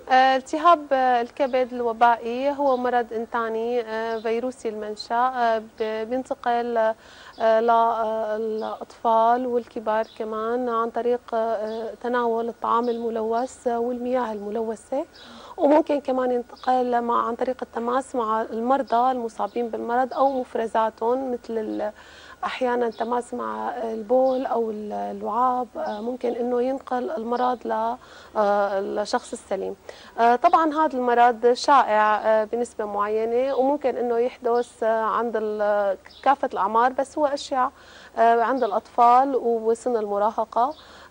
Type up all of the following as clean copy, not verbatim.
التهاب الكبد الوبائي هو مرض إنتاني فيروسي المنشأ، بينتقل للأطفال والكبار كمان عن طريق تناول الطعام الملوث والمياه الملوثة، وممكن كمان ينتقل عن طريق التماس مع المرضى المصابين بالمرض أو مفرزاتهم مثل احيانا تماس مع البول او اللعاب، ممكن انه ينقل المرض للشخص السليم. طبعا هذا المرض شائع بنسبه معينه، وممكن انه يحدث عند كافه الاعمار، بس هو اشيع عند الاطفال وسن المراهقه.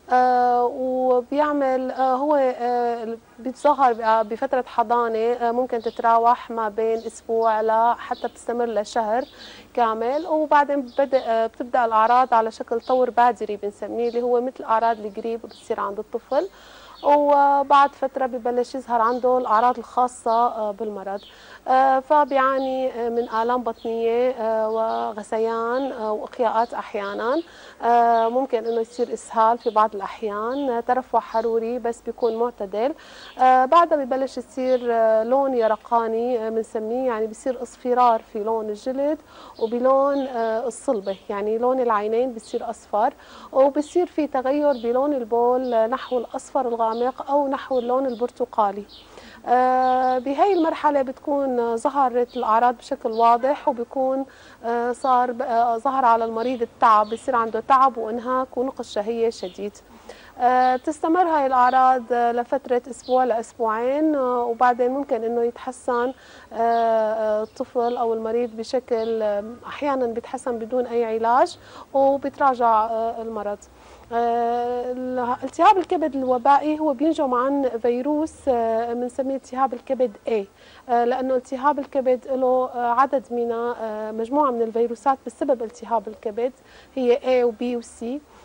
وبيعمل هو بيتظاهر بفترة حضانة ممكن تتراوح ما بين أسبوع لحتى بتستمر لشهر كامل، وبعدين بتبدأ الأعراض على شكل طور بادري بنسميه، اللي هو مثل أعراض القريب بتصير عند الطفل، وبعد فترة ببلش يظهر عنده الأعراض الخاصة بالمرض. فبيعاني من آلام بطنية وغثيان وإقياءات أحيانا، ممكن أنه يصير إسهال في بعض الأحيان، ترفع حروري بس بيكون معتدل. بعدها ببلش يصير لون يرقاني بنسميه، يعني بيصير اصفرار في لون الجلد وبلون الصلبة، يعني لون العينين بيصير أصفر، وبصير في تغير بلون البول نحو الأصفر الغامق أو نحو اللون البرتقالي. بهي المرحلة بتكون ظهرت الأعراض بشكل واضح، وبيكون ظهر على المريض التعب، بصير عنده تعب وإنهاك ونقص شهية شديد. تستمر هاي الأعراض لفترة أسبوع لأسبوعين، وبعدين ممكن أنه يتحسن الطفل أو المريض بشكل أحيانا بيتحسن بدون أي علاج وبيتراجع المرض. التهاب الكبد الوبائي هو بينجم عن فيروس بنسميه التهاب الكبد A، لأنه التهاب الكبد له عدد من مجموعة من الفيروسات بسبب التهاب الكبد، هي A و B و C.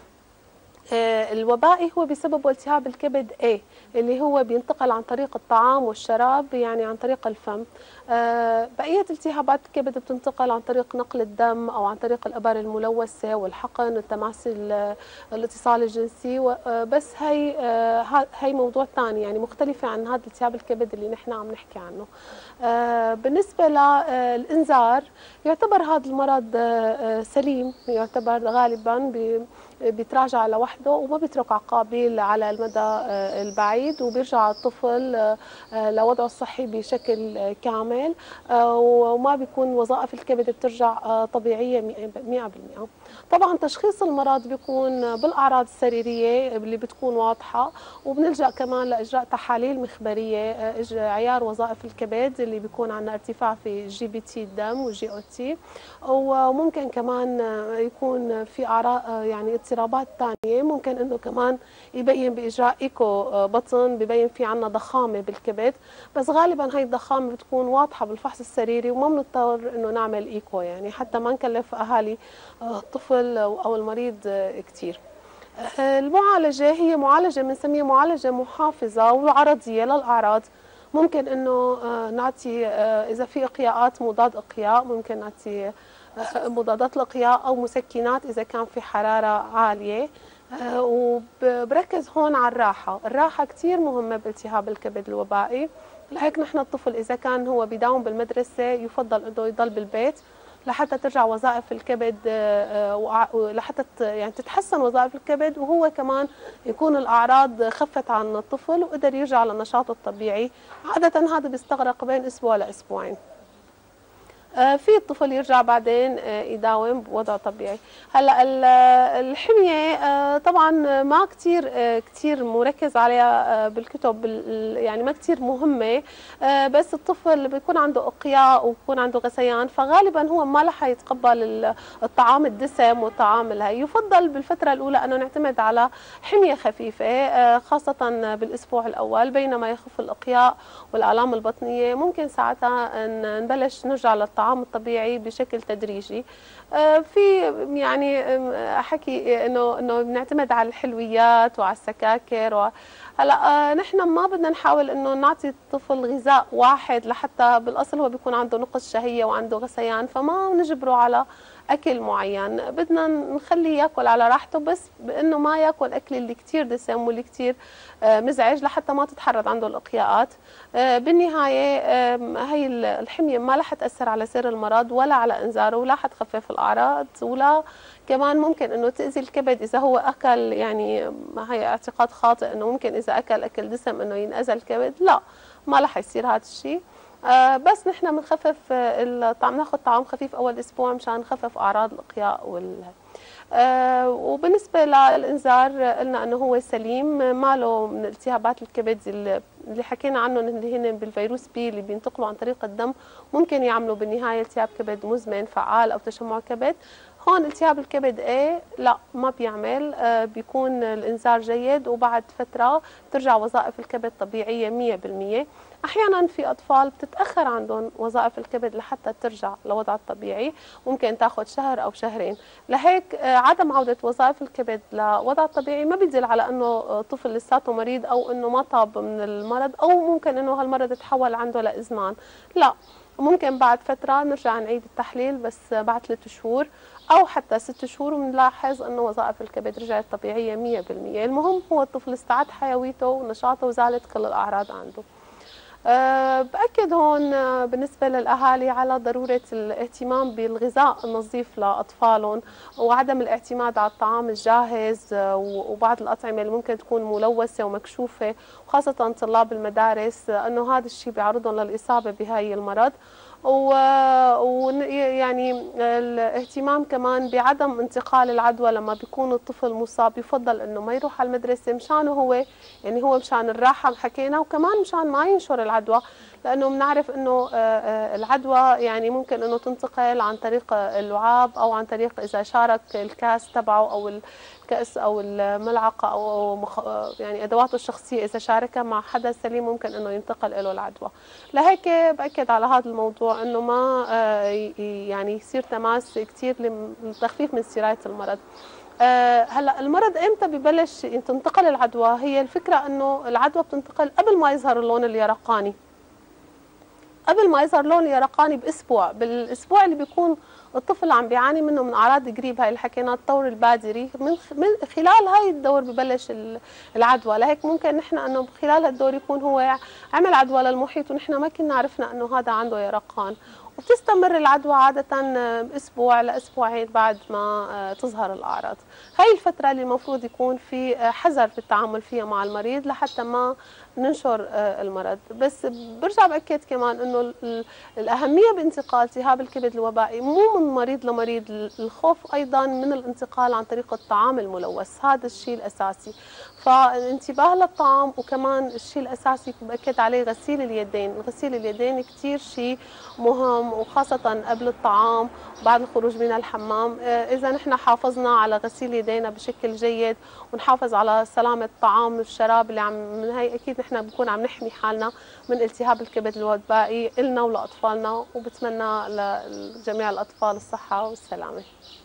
الوبائي هو بسبب التهاب الكبد A اللي هو بينتقل عن طريق الطعام والشراب، يعني عن طريق الفم. بقية التهابات الكبد بتنتقل عن طريق نقل الدم أو عن طريق الإبر الملوثة والحقن والتماس الاتصال الجنسي، بس هي موضوع ثاني يعني مختلفة عن هذا التهاب الكبد اللي نحن عم نحكي عنه. بالنسبة للإنذار، يعتبر هذا المرض سليم، يعتبر غالبا بيتراجع لوحده وما بيترك عقابيل على المدى البعيد، وبيرجع الطفل لوضعه الصحي بشكل كامل، وما بيكون وظائف الكبد بترجع طبيعية 100%. طبعا تشخيص المرض بيكون بالأعراض السريرية اللي بتكون واضحة، وبنلجأ كمان لإجراء تحاليل مخبرية، عيار وظائف الكبد اللي بيكون عندنا ارتفاع في GBT الدم وجي او تي، وممكن كمان يكون في أعراض يعني اضطرابات ثانية، ممكن انه كمان يبين باجراء ايكو بطن ببين في عندنا ضخامه بالكبد، بس غالبا هي الضخامه بتكون واضحه بالفحص السريري وما بنضطر انه نعمل ايكو، يعني حتى ما نكلف اهالي الطفل او المريض كثير. المعالجه هي معالجه بنسميها معالجه محافظه وعرضيه للاعراض. ممكن انه نعطي اذا في اقياءات مضاد اقياء، ممكن نعطي مضادات الإقياء أو مسكنات إذا كان في حرارة عالية. وبركز هون على الراحة كثير مهمة بالتهاب الكبد الوبائي، لهيك نحن الطفل إذا كان هو بيداوم بالمدرسة يفضل إنه يضل بالبيت لحتى ترجع وظائف الكبد، لحتى يعني تتحسن وظائف الكبد، وهو كمان يكون الأعراض خفت عن الطفل وقدر يرجع لنشاطه الطبيعي. عادة هذا بيستغرق بين أسبوع لأسبوعين. في الطفل يرجع بعدين يداوم بوضع طبيعي. هلا الحميه طبعا ما كثير مركز عليها بالكتب، يعني ما كثير مهمه، بس الطفل بيكون عنده اقياء وبيكون عنده غثيان، فغالبا هو ما رح يتقبل الطعام الدسم والطعام الهي. يفضل بالفتره الاولى انه نعتمد على حميه خفيفه خاصه بالاسبوع الاول، بينما يخف الاقياء والالام البطنيه ممكن ساعتها نبلش نرجع للطعام الطبيعي بشكل تدريجي. في يعني حكي انه بنعتمد على الحلويات وعلى السكاكر هلا نحن ما بدنا نحاول انه نعطي الطفل غذاء واحد، لحتى بالاصل هو بيكون عنده نقص شهيه وعنده غثيان، فما نجبره على اكل معين، بدنا نخليه ياكل على راحته، بس بانه ما ياكل اكل اللي كثير دسم واللي كثير مزعج لحتى ما تتحرك عنده الاقياءات. بالنهايه هي الحميه ما رح تاثر على سير المرض ولا على انذاره ولا حتخفف الاعراض، ولا كمان ممكن انه تاذي الكبد اذا هو اكل. يعني ما هي اعتقاد خاطئ انه ممكن اذا اكل دسم انه ينأذى الكبد، لا، ما رح يصير هذا الشيء. بس نحن بنخفف الطعام، ناخذ طعام خفيف اول اسبوع مشان نخفف اعراض الاقياء وبالنسبه للانذار قلنا انه هو سليم، ما له من التهابات الكبد اللي حكينا عنهم اللي هن بالفيروس بي اللي بينتقلوا عن طريق الدم، ممكن يعملوا بالنهايه التهاب كبد مزمن فعال او تشمع كبد. هون التهاب الكبد ايه لا ما بيعمل، بيكون الانذار جيد وبعد فتره بترجع وظائف الكبد طبيعيه 100%. احيانا في اطفال بتتاخر عندهم وظائف الكبد لحتى ترجع لوضعها الطبيعي، ممكن تاخذ شهر او شهرين. لهيك عدم عوده وظائف الكبد لوضعها الطبيعي ما بيدل على انه طفل لساته مريض او انه ما طاب من المرض او ممكن انه هالمرض تحول عنده لازمان، لا. ممكن بعد فتره نرجع نعيد التحليل بس بعد 3 شهور او حتى 6 شهور وبنلاحظ انه وظائف الكبد رجعت طبيعيه 100%. المهم هو الطفل استعاد حيويته ونشاطه وزالت كل الاعراض عنده. بأكد هون بالنسبة للأهالي على ضرورة الاهتمام بالغذاء النظيف لأطفالهم وعدم الاعتماد على الطعام الجاهز وبعض الأطعمة اللي ممكن تكون ملوثة ومكشوفة، وخاصة طلاب المدارس، أنه هذا الشيء بيعرضهم للإصابة بهاي المرض. ويعني الاهتمام كمان بعدم انتقال العدوى لما بيكون الطفل مصاب، يفضل انه ما يروح على المدرسه مشانه هو، يعني هو مشان الراحه حكينا، وكمان مشان ما ينشر العدوى، لانه بنعرف انه العدوى يعني ممكن انه تنتقل عن طريق اللعاب او عن طريق اذا شارك الكاس تبعه او الكأس او الملعقه او يعني ادواته الشخصيه، اذا شاركها مع حدا سليم ممكن انه ينتقل له العدوى. لهيك باكد على هذا الموضوع انه ما يعني يصير تماس كثير للتخفيف من سرايه المرض. هلا المرض امتى ببلش تنتقل العدوى؟ هي الفكره انه العدوى بتنتقل قبل ما يظهر اللون اليرقاني، قبل ما يظهر لون يرقاني باسبوع، بالاسبوع اللي بيكون الطفل عم بيعاني منه من اعراض قريب، هاي اللي حكينا الطور البادري، من خلال هاي الدور ببلش العدوى. لهيك ممكن نحن انه خلال هالدور يكون هو عمل عدوى للمحيط ونحن ما كنا عرفنا انه هذا عنده يرقان، وبتستمر العدوى عادة اسبوع لاسبوعين بعد ما تظهر الاعراض. هاي الفترة اللي المفروض يكون في حذر في التعامل فيها مع المريض لحتى ما ننشر المرض. بس برجع باكد كمان انه الاهميه بانتقال التهاب الكبد الوبائي مو من مريض لمريض، الخوف ايضا من الانتقال عن طريق الطعام الملوث، هذا الشيء الاساسي. فالانتباه للطعام، وكمان الشيء الاساسي باكد عليه غسيل اليدين، غسيل اليدين كثير شيء مهم، وخاصه قبل الطعام وبعد الخروج من الحمام. اذا نحن حافظنا على غسيل يدينا بشكل جيد ونحافظ على سلامه الطعام والشراب اللي من هي اكيد نحن بنكون عم نحمي حالنا من التهاب الكبد الوبائي إلنا ولأطفالنا، وبتمنى لجميع الأطفال الصحة والسلامة.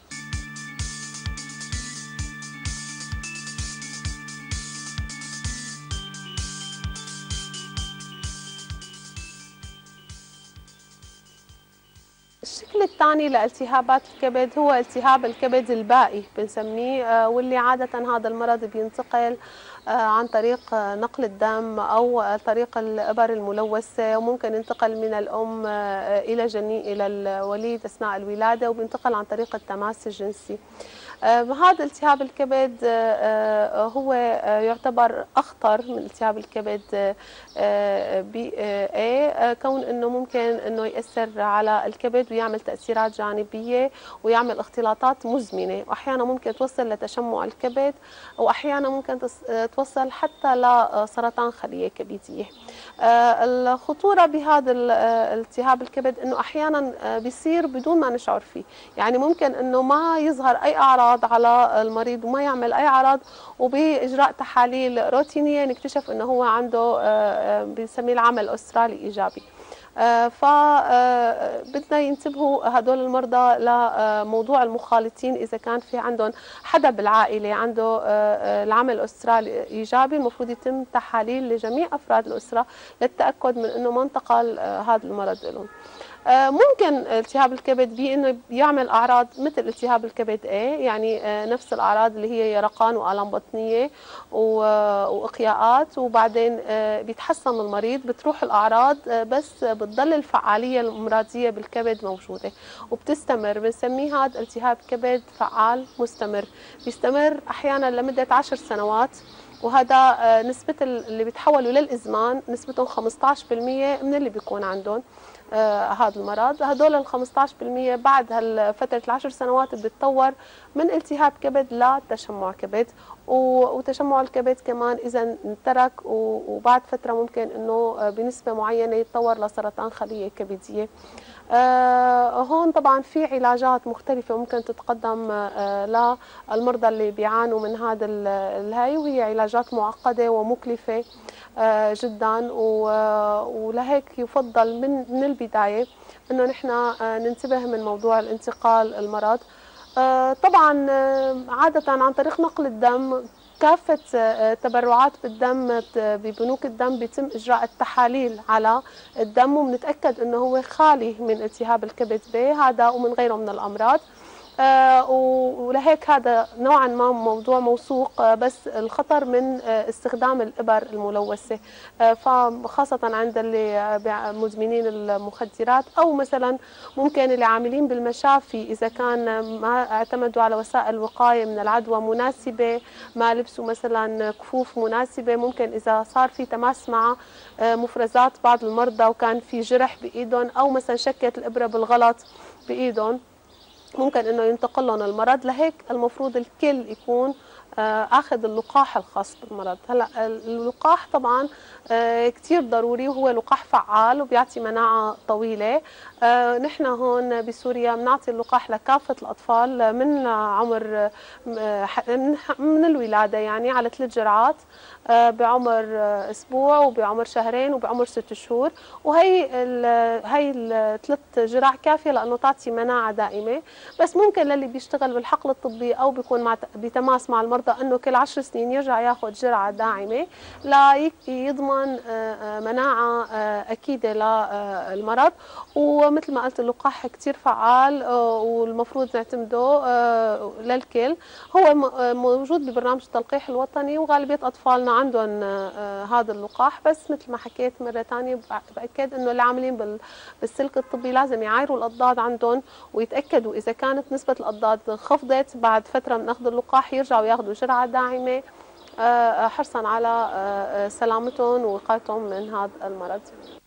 الشكل الثاني لالتهابات الكبد هو التهاب الكبد البائي بنسميه، واللي عادة هذا المرض بينتقل عن طريق نقل الدم أو طريق الإبر الملوثة، وممكن ينتقل من الأم إلى الوليد أثناء الولادة، وبينتقل عن طريق التماس الجنسي. هذا التهاب الكبد هو يعتبر أخطر من التهاب الكبد بي كون أنه ممكن أنه يأثر على الكبد ويعمل تأثيرات جانبية ويعمل اختلاطات مزمنة، وأحيانا ممكن توصل لتشمع الكبد، وأحيانا ممكن توصل حتى لسرطان خلية كبدية. الخطورة بهذا التهاب الكبد أنه أحيانا بيصير بدون ما نشعر فيه، يعني ممكن أنه ما يظهر أي أعراض على المريض وما يعمل أي أعراض، وبإجراء تحاليل روتينية نكتشف أنه هو عنده بنسميه العمل الأسترالي إيجابي. فبدنا ينتبهوا هدول المرضى لموضوع المخالطين، إذا كان في عندهم حدا بالعائلة عنده العمل الأسترالي إيجابي المفروض يتم تحاليل لجميع أفراد الأسرة للتأكد من أنه ما انتقل هذا المرض لهم. ممكن التهاب الكبد بانه بيعمل اعراض مثل التهاب الكبد A، يعني نفس الاعراض اللي هي يرقان والام بطنيه واقياءات، وبعدين بيتحسن المريض، بتروح الاعراض بس بتضل الفعاليه المراديه بالكبد موجوده وبتستمر. بنسميه هذا التهاب كبد فعال مستمر، بيستمر احيانا لمده 10 سنوات، وهذا نسبة اللي بيتحولوا للإزمان نسبتهم 15% من اللي بيكون عندهم هذا المرض. هدول ال 15% بعد فترة ال10 سنوات بتتطور من التهاب كبد لتشمع كبد، وتشمع الكبد كمان إذا ترك وبعد فترة ممكن إنه بنسبة معينة يتطور لسرطان خلية كبدية. هون طبعا في علاجات مختلفة ممكن تتقدم للمرضى اللي بيعانوا من هذا الهي، وهي علاجات معقدة ومكلفة جدا، ولهيك يفضل من البداية انه نحن ننتبه من موضوع الانتقال المرض. طبعا عادة عن طريق نقل الدم، كافة تبرعات بالدم ببنوك الدم بيتم إجراء التحاليل على الدم وبنتأكد أنه هو خالي من التهاب الكبد B هذا ومن غيره من الأمراض. ولهيك هذا نوعا ما موضوع موثوق، بس الخطر من استخدام الإبر الملوثة، فخاصة عند اللي مدمنين المخدرات، أو مثلا ممكن اللي عاملين بالمشافي إذا كان ما اعتمدوا على وسائل وقاية من العدوى مناسبة، ما لبسوا مثلا كفوف مناسبة، ممكن إذا صار في تماس مع مفرزات بعض المرضى وكان في جرح بإيدهم، أو مثلا شكت الإبرة بالغلط بإيدهم، ممكن انه ينتقل لهم المرض. لهيك المفروض الكل يكون اخذ اللقاح الخاص بالمرض. هلا اللقاح طبعا كثير ضروري، وهو لقاح فعال وبيعطي مناعه طويله. نحن هون بسوريا بنعطي اللقاح لكافه الاطفال من عمر من الولاده، يعني على 3 جرعات بعمر اسبوع وبعمر شهرين وبعمر 6 شهور، وهي هي الثلاث جرع كافيه لانه تعطي مناعه دائمه. بس ممكن للي بيشتغل بالحقل الطبي او بيكون بتماس مع المرضى انه كل 10 سنين يرجع ياخذ جرعه داعمه ليضمن مناعه اكيده للمرض. ومثل ما قلت اللقاح كثير فعال والمفروض نعتمده للكل. هو موجود ببرنامج التلقيح الوطني، وغالبيه اطفالنا عندهم هذا اللقاح. بس مثل ما حكيت مره ثانيه باكد انه اللي عاملين بالسلك الطبي لازم يعايروا الاضداد عندهم ويتاكدوا اذا كانت نسبه الاضداد انخفضت بعد فتره من اخذ اللقاح يرجعوا ياخذوا جرعه داعمه حرصا على سلامتهم ووقايتهم من هذا المرض.